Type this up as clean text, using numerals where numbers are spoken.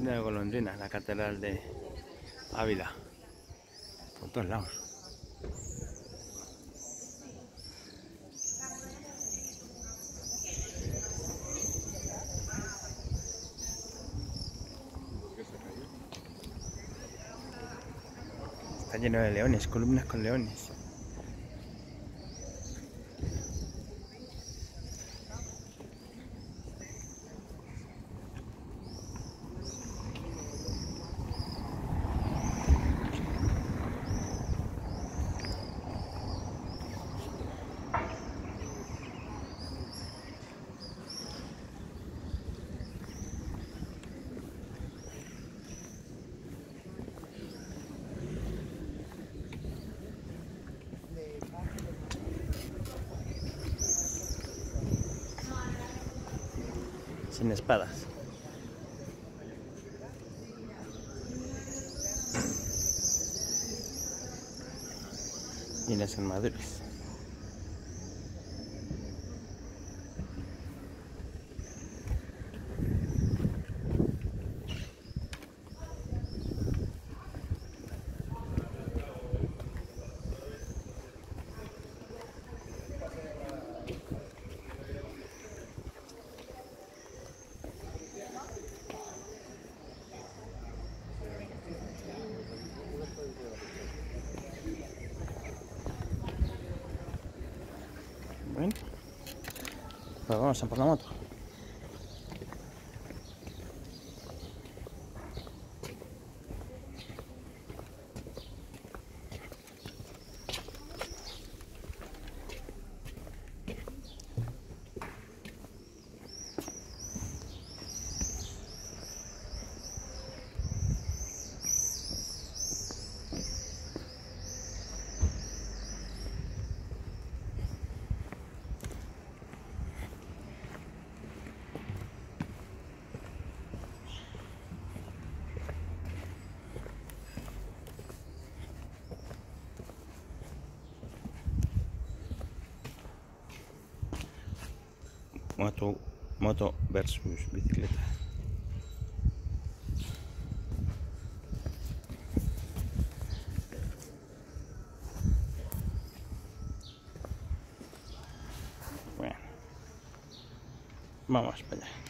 Tienda de golondrinas, la catedral de Ávila. Por todos lados. Está lleno de leones, columnas con leones. Sin espadas. Y las armaduras. Bueno, pues vamos a por la moto. Moto versus bicicleta. Bueno, vamos para allá.